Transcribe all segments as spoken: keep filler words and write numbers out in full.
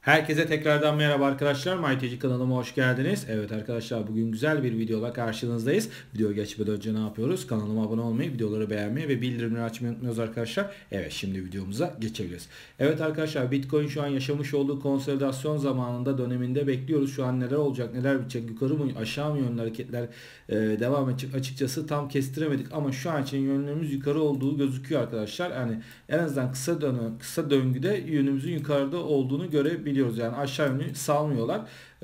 Herkese tekrardan merhaba arkadaşlar. MyTeci kanalıma hoş geldiniz. Evet arkadaşlar, bugün güzel bir videola karşınızdayız. Videoya geçmeden önce ne yapıyoruz? Kanalıma abone olmayı, videoları beğenmeyi ve bildirimleri açmayı unutmuyoruz arkadaşlar. Evet, şimdi videomuza geçebiliriz. Evet arkadaşlar, Bitcoin şu an yaşamış olduğu konsolidasyon zamanında, döneminde bekliyoruz. Şu an neler olacak, neler bitecek, yukarı mı aşağı mı yönlü hareketler e, devam edecek, açıkçası tam kestiremedik. Ama şu an için yönümüz yukarı olduğu gözüküyor arkadaşlar. Yani en azından kısa dönem, kısa döngüde yönümüzün yukarıda olduğunu görebiliyoruz. Yani aşağı yönlü salmıyorlar.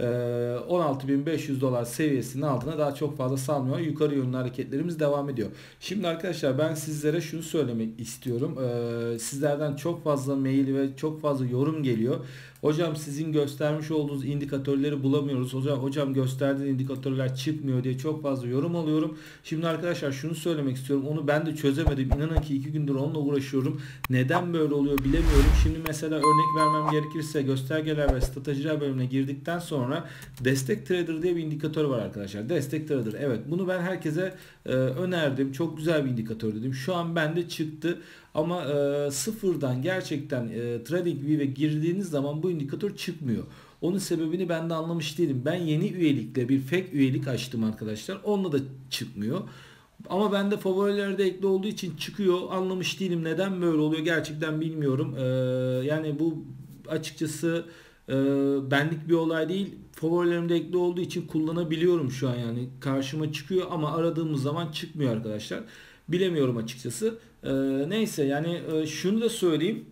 on altı bin beş yüz dolar seviyesinin altına daha çok fazla salmıyor. Yukarı yönlü hareketlerimiz devam ediyor. Şimdi arkadaşlar, ben sizlere şunu söylemek istiyorum. Sizlerden çok fazla mail ve çok fazla yorum geliyor. Hocam, sizin göstermiş olduğunuz indikatörleri bulamıyoruz. Hocam, hocam gösterdiğiniz indikatörler çıkmıyor diye çok fazla yorum alıyorum. Şimdi arkadaşlar, şunu söylemek istiyorum. Onu ben de çözemedim. İnanın ki iki gündür onunla uğraşıyorum. Neden böyle oluyor bilemiyorum. Şimdi mesela örnek vermem gerekirse, göstergeler ve stratejiler bölümüne girdikten sonra destek trader diye bir indikatör var arkadaşlar. Destek trader. Evet, bunu ben herkese e, önerdim. Çok güzel bir indikatör dedim. Şu an bende çıktı. Ama e, sıfırdan gerçekten e, TradingView'e girdiğiniz zaman bu indikatör çıkmıyor. Onun sebebini ben de anlamış değilim. Ben yeni üyelikle bir fake üyelik açtım arkadaşlar. Onunla da çıkmıyor. Ama bende favorilerde ekli olduğu için çıkıyor. Anlamış değilim. Neden böyle oluyor gerçekten bilmiyorum. Ee, yani bu açıkçası e, benlik bir olay değil. Favorilerimde ekli olduğu için kullanabiliyorum şu an, yani karşıma çıkıyor ama aradığımız zaman çıkmıyor arkadaşlar. Bilemiyorum açıkçası. Ee, neyse yani, e, şunu da söyleyeyim.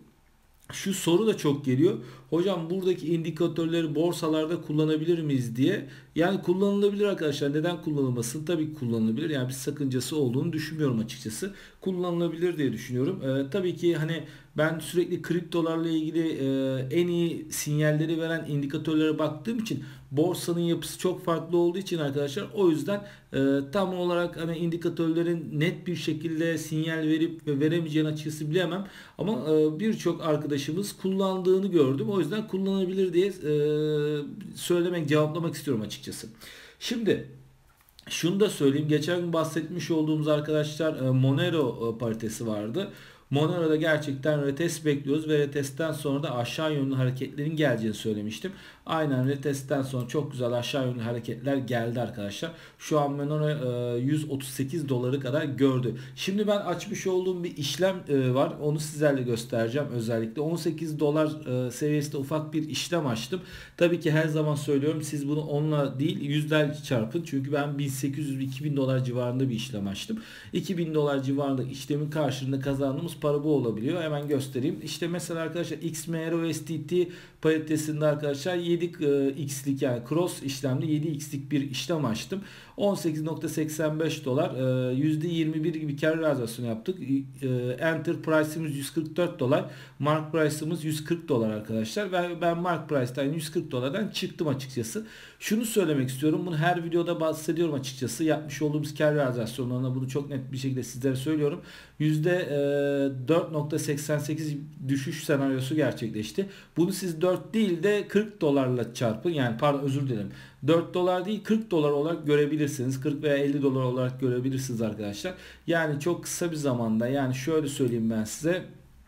Şu soru da çok geliyor. Hocam, buradaki indikatörleri borsalarda kullanabilir miyiz diye. Yani kullanılabilir arkadaşlar. Neden kullanılmasın? Tabii ki kullanılabilir. Yani bir sakıncası olduğunu düşünmüyorum açıkçası. Kullanılabilir diye düşünüyorum. Ee, tabii ki hani ben sürekli kriptolarla ilgili e, en iyi sinyalleri veren indikatörlere baktığım için, borsanın yapısı çok farklı olduğu için arkadaşlar, o yüzden e, tam olarak hani indikatörlerin net bir şekilde sinyal verip ve veremeyeceğini açıkçası bilemem. Ama e, birçok arkadaşımız kullandığını gördüm. O yüzden kullanılabilir diye e, söylemek, cevaplamak istiyorum açıkçası. Şimdi şunu da söyleyeyim. Geçen gün bahsetmiş olduğumuz arkadaşlar, e, Monero e, paritesi vardı. Monero'da gerçekten retest bekliyoruz ve retestten sonra da aşağı yönlü hareketlerin geleceğini söylemiştim. Aynen, retestten sonra çok güzel aşağı yönlü hareketler geldi arkadaşlar. Şu an Monero e, yüz otuz sekiz doları kadar gördü. Şimdi ben açmış olduğum bir işlem e, var. Onu sizlerle göstereceğim özellikle. on sekiz dolar e, seviyesinde ufak bir işlem açtım. Tabii ki her zaman söylüyorum, siz bunu onla değil yüzler çarpın. Çünkü ben bin sekiz yüz iki bin dolar civarında bir işlem açtım. iki bin dolar civarında işlemin karşılığında kazandığımız para bu olabiliyor. Hemen göstereyim. İşte mesela arkadaşlar, X M R O S D T paritesinde arkadaşlar yedi x'lik, yani cross işlemli yedi x'lik bir işlem açtım. on sekiz nokta seksen beş dolar, yüzde yirmi bir gibi kar realizasyonu yaptık. Enter price'ımız yüz kırk dört dolar. Mark price'ımız yüz kırk dolar arkadaşlar. Ve ben mark price'tan yüz kırk dolardan çıktım açıkçası. Şunu söylemek istiyorum. Bunu her videoda bahsediyorum açıkçası. Yapmış olduğumuz kar realizasyonlarına bunu çok net bir şekilde sizlere söylüyorum. yüzde dört nokta seksen sekiz düşüş senaryosu gerçekleşti. Bunu siz dört değil de kırk dolarla çarpın. Yani pardon, özür dilerim. dört dolar değil, kırk dolar olarak görebilirsiniz. kırk veya elli dolar olarak görebilirsiniz arkadaşlar. Yani çok kısa bir zamanda, yani şöyle söyleyeyim ben size.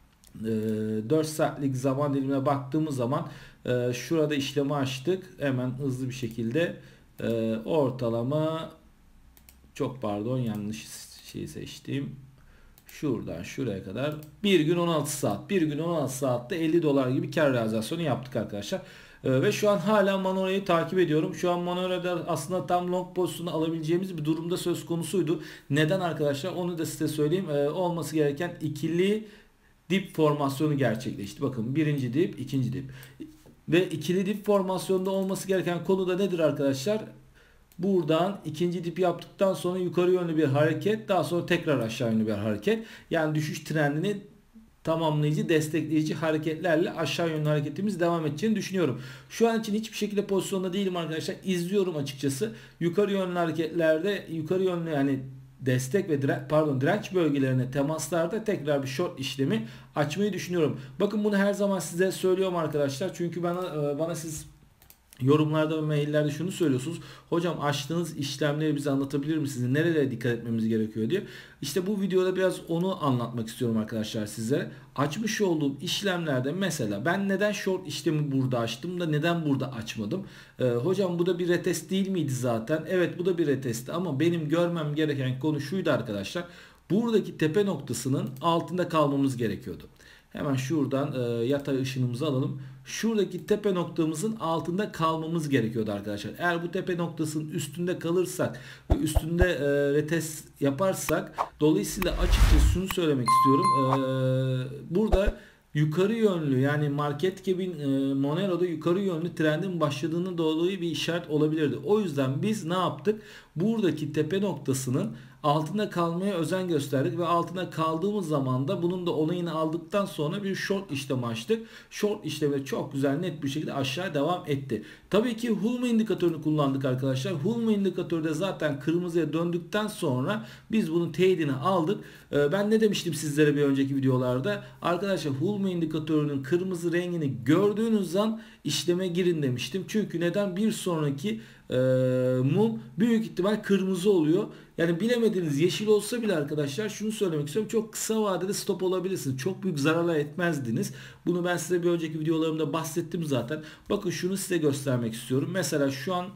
dört saatlik zaman dilimine baktığımız zaman şurada işlemi açtık. Hemen hızlı bir şekilde ortalama, çok pardon yanlış şeyi seçtim. Şuradan şuraya kadar bir gün on altı saat. Bir gün on altı saatte elli dolar gibi kar realizasyonu yaptık arkadaşlar. Ee, ve şu an hala Monero'yu takip ediyorum. Şu an Monero'da aslında tam long pozisyonu alabileceğimiz bir durumda söz konusuydu. Neden arkadaşlar? Onu da size söyleyeyim. Ee, olması gereken ikili dip formasyonu gerçekleşti. Bakın, birinci dip, ikinci dip. Ve ikili dip formasyonda olması gereken konu da nedir arkadaşlar? Buradan ikinci dip yaptıktan sonra yukarı yönlü bir hareket, daha sonra tekrar aşağı yönlü bir hareket. Yani düşüş trendini tamamlayıcı, destekleyici hareketlerle aşağı yönlü hareketimiz devam edeceğini düşünüyorum. Şu an için hiçbir şekilde pozisyonda değilim arkadaşlar. İzliyorum açıkçası. Yukarı yönlü hareketlerde, yukarı yönlü yani destek ve direnç, pardon direnç bölgelerine temaslarda tekrar bir short işlemi açmayı düşünüyorum. Bakın, bunu her zaman size söylüyorum arkadaşlar. Çünkü bana bana siz Yorumlarda ve maillerde şunu söylüyorsunuz. Hocam açtığınız işlemleri bize anlatabilir misiniz? Nerelere dikkat etmemiz gerekiyor diye. İşte bu videoda biraz onu anlatmak istiyorum arkadaşlar sizlere. Açmış olduğum işlemlerde mesela ben neden short işlemi burada açtım da neden burada açmadım? Ee, hocam bu da bir retest değil miydi zaten? Evet, bu da bir retesti ama benim görmem gereken konu şuydu arkadaşlar. Buradaki tepe noktasının altında kalmamız gerekiyordu. Hemen şuradan e, yatay ışınımızı alalım. Şuradaki tepe noktamızın altında kalmamız gerekiyordu arkadaşlar. Eğer bu tepe noktasının üstünde kalırsak ve üstünde e, retest yaparsak, dolayısıyla açıkçası şunu söylemek istiyorum. E, burada yukarı yönlü, yani market cap'in e, Monero'da yukarı yönlü trendin başladığını dolayı bir işaret olabilirdi. O yüzden biz ne yaptık? Buradaki tepe noktasının altında kalmaya özen gösterdik ve altında kaldığımız zaman da bunun da onayını aldıktan sonra bir short işlem açtık. Short işlemi çok güzel, net bir şekilde aşağı devam etti. Tabii ki Hulma indikatörünü kullandık arkadaşlar. Hulma indikatörü de zaten kırmızıya döndükten sonra biz bunun teyidini aldık. Ben ne demiştim sizlere bir önceki videolarda? Arkadaşlar Hulma indikatörünün kırmızı rengini gördüğünüz an işleme girin demiştim. Çünkü neden? Bir sonraki e, mum büyük ihtimal kırmızı oluyor. Yani bilemediğiniz yeşil olsa bile arkadaşlar şunu söylemek istiyorum. Çok kısa vadede stop olabilirsiniz. Çok büyük zararlar etmezdiniz. Bunu ben size bir önceki videolarımda bahsettim zaten. Bakın şunu size göstermek istiyorum. Mesela şu an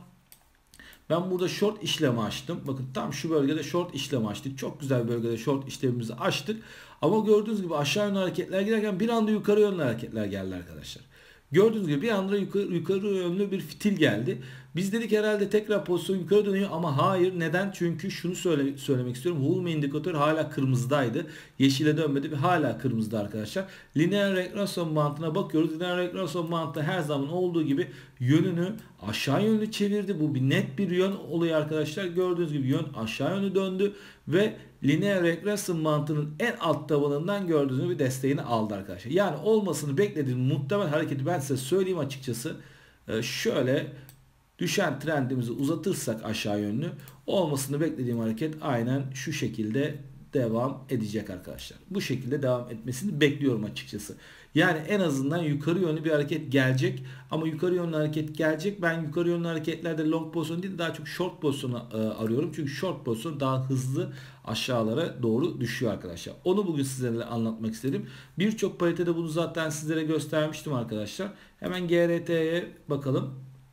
ben burada short işlemi açtım. Bakın tam şu bölgede short işlemi açtık. Çok güzel bir bölgede short işlemimizi açtık. Ama gördüğünüz gibi aşağı yönlü hareketler giderken bir anda yukarı yönlü hareketler geldi arkadaşlar. Gördüğünüz gibi bir anda yukarı, yukarı yönlü bir fitil geldi. Biz dedik herhalde tekrar pozisyon yukarı dönüyor ama hayır. Neden? Çünkü şunu söyle, söylemek istiyorum. Hulma indikatör hala kırmızıdaydı. Yeşile dönmedi ve hala kırmızıda arkadaşlar. Lineer regresyon bantına bakıyoruz. Lineer regresyon bantı her zaman olduğu gibi yönünü aşağı yönlü çevirdi. Bu bir net bir yön oluyor arkadaşlar. Gördüğünüz gibi yön aşağı yönlü döndü ve lineer regresyon mantığının en alt tabanından gördüğünüz gibi desteğini aldı arkadaşlar. Yani olmasını beklediğim muhtemel hareketi ben size söyleyeyim açıkçası. Şöyle düşen trendimizi uzatırsak aşağı yönlü, olmasını beklediğim hareket aynen şu şekilde devam edecek arkadaşlar. Bu şekilde devam etmesini bekliyorum açıkçası. Yani en azından yukarı yönlü bir hareket gelecek. Ama yukarı yönlü hareket gelecek. Ben yukarı yönlü hareketlerde long pozisyon değil, daha çok short pozisyonu e, arıyorum. Çünkü short pozisyon daha hızlı aşağılara doğru düşüyor arkadaşlar. Onu bugün sizlerle anlatmak istedim. Birçok paritede bunu zaten sizlere göstermiştim arkadaşlar. Hemen G R T'ye bakalım.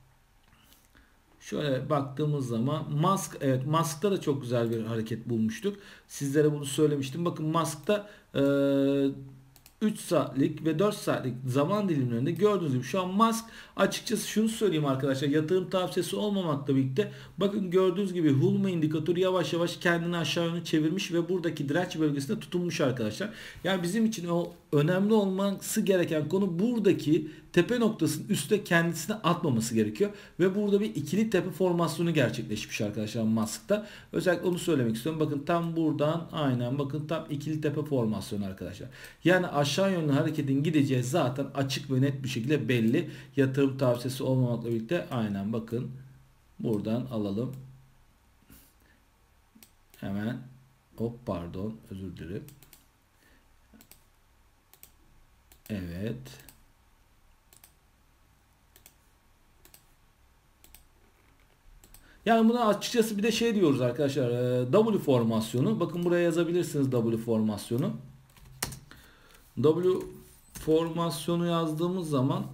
Şöyle baktığımız zaman Musk, evet Musk'ta da çok güzel bir hareket bulmuştuk. Sizlere bunu söylemiştim. Bakın Musk'ta e, üç saatlik ve dört saatlik zaman dilimlerinde gördüğünüz gibi şu an Musk, açıkçası şunu söyleyeyim arkadaşlar, yatırım tavsiyesi olmamakla birlikte bakın gördüğünüz gibi Hulma indikatörü yavaş yavaş kendini aşağı yönlü çevirmiş ve buradaki direnç bölgesinde tutunmuş arkadaşlar. Yani bizim için o önemli olması gereken konu buradaki tepe noktasının üstte kendisine atmaması gerekiyor. Ve burada bir ikili tepe formasyonu gerçekleşmiş arkadaşlar Musk'ta. Özellikle onu söylemek istiyorum. Bakın tam buradan aynen bakın tam ikili tepe formasyonu arkadaşlar. Yani aşağı yönlü hareketin gideceği zaten açık ve net bir şekilde belli. Yatırım tavsiyesi olmamakla birlikte aynen bakın buradan alalım. Hemen hop pardon özür dilerim. Evet. Yani buna açıkçası bir de şey diyoruz arkadaşlar. W formasyonu. Bakın buraya yazabilirsiniz W formasyonu. W formasyonu yazdığımız zaman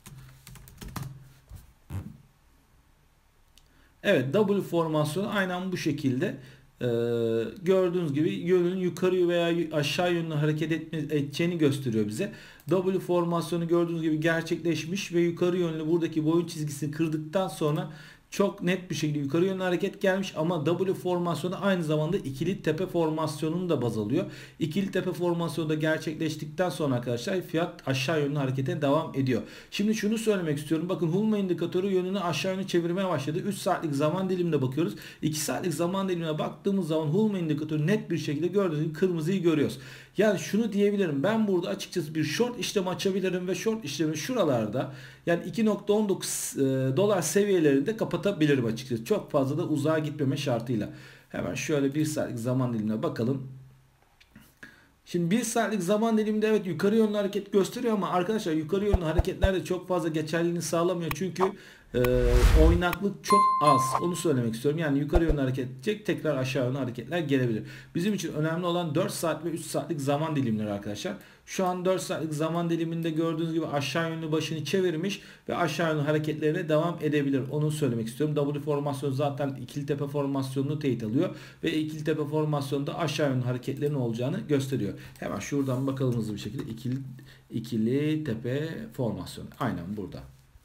evet W formasyonu aynen bu şekilde. Ee, gördüğünüz gibi yönün yukarı veya aşağı yönlü hareket etme, edeceğini gösteriyor bize. W formasyonu gördüğünüz gibi gerçekleşmiş ve yukarı yönlü buradaki boyun çizgisini kırdıktan sonra çok net bir şekilde yukarı yönlü hareket gelmiş ama W formasyonu aynı zamanda ikili tepe formasyonunu da baz alıyor. İkili tepe formasyonu da gerçekleştikten sonra arkadaşlar fiyat aşağı yönlü harekete devam ediyor. Şimdi şunu söylemek istiyorum. Bakın Hulma indikatörü yönünü aşağı yönlü çevirmeye başladı. üç saatlik zaman dilimine bakıyoruz. iki saatlik zaman dilimine baktığımız zaman Hulma indikatörü net bir şekilde gördüğünüz gibi kırmızıyı görüyoruz. Yani şunu diyebilirim. Ben burada açıkçası bir short işlem açabilirim ve short işlemi şuralarda yani iki nokta on dokuz dolar seviyelerinde kapatabilirim açıkçası. Çok fazla da uzağa gitmeme şartıyla. Hemen şöyle bir saatlik zaman dilimine bakalım. Şimdi bir saatlik zaman diliminde evet yukarı yönlü hareket gösteriyor ama arkadaşlar yukarı yönlü hareketler de çok fazla geçerliliğini sağlamıyor. Çünkü e, oynaklık çok az. Onu söylemek istiyorum. Yani yukarı yönlü hareket edecek, tekrar aşağı yönlü hareketler gelebilir. Bizim için önemli olan dört saat ve üç saatlik zaman dilimleri arkadaşlar. Şu an dört saatlik zaman diliminde gördüğünüz gibi aşağı yönlü başını çevirmiş ve aşağı yönlü hareketlerine devam edebilir. Onu söylemek istiyorum. W formasyonu zaten ikili tepe formasyonunu teyit alıyor ve ikili tepe formasyonunda aşağı yönlü hareketlerin olacağını gösteriyor. Hemen şuradan bakalım hızlı bir şekilde. İkili, ikili tepe formasyonu. Aynen burada.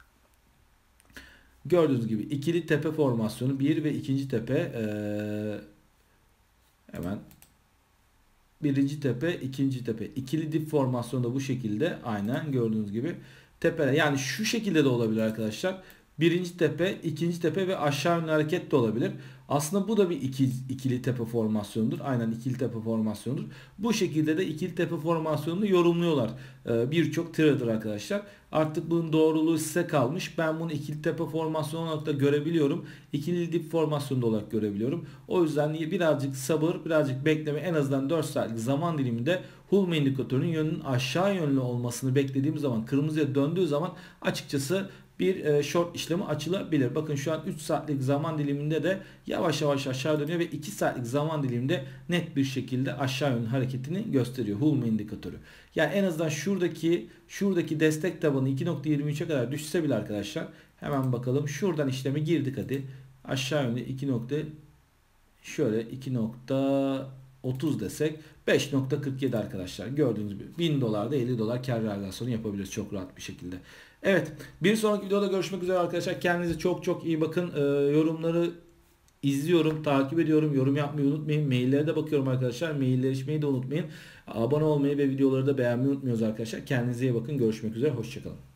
Gördüğünüz gibi ikili tepe formasyonu bir ve ikinci tepe ee, hemen birinci tepe, ikinci tepe. İkili dip formasyonu da bu şekilde aynen gördüğünüz gibi tepeler. Yani şu şekilde de olabilir arkadaşlar. Birinci tepe, ikinci tepe ve aşağı yönlü hareket de olabilir. Aslında bu da bir iki, ikili tepe formasyonudur. Aynen ikili tepe formasyonudur. Bu şekilde de ikili tepe formasyonunu yorumluyorlar. Ee, Birçok trader arkadaşlar. Artık bunun doğruluğu size kalmış. Ben bunu ikili tepe formasyonu olarak da görebiliyorum. İkili dip formasyonu olarak görebiliyorum. O yüzden birazcık sabır, birazcık bekleme, en azından dört saatlik zaman diliminde Hulme indikatörünün yönünün aşağı yönlü olmasını beklediğim zaman, kırmızıya döndüğü zaman açıkçası bir short işlemi açılabilir. Bakın şu an üç saatlik zaman diliminde de yavaş yavaş aşağı dönüyor ve iki saatlik zaman diliminde net bir şekilde aşağı yönlü hareketini gösteriyor Hulme indikatörü. Yani en azından şuradaki şuradaki destek tabanı iki nokta yirmi üçe kadar düşse bile arkadaşlar, hemen bakalım, şuradan işleme girdik hadi. Aşağı yönlü iki nokta şöyle iki nokta otuz desek beş nokta kırk yedi arkadaşlar. Gördüğünüz gibi bin dolarda elli dolar kar realizasyonu yapabiliriz çok rahat bir şekilde. Evet, bir sonraki videoda görüşmek üzere arkadaşlar. Kendinize çok çok iyi bakın. Ee, yorumları izliyorum, takip ediyorum. Yorum yapmayı unutmayın. Maillere de bakıyorum arkadaşlar. Mailleri içmeyi de unutmayın. Abone olmayı ve videoları da beğenmeyi unutmuyoruz arkadaşlar. Kendinize iyi bakın. Görüşmek üzere. Hoşçakalın.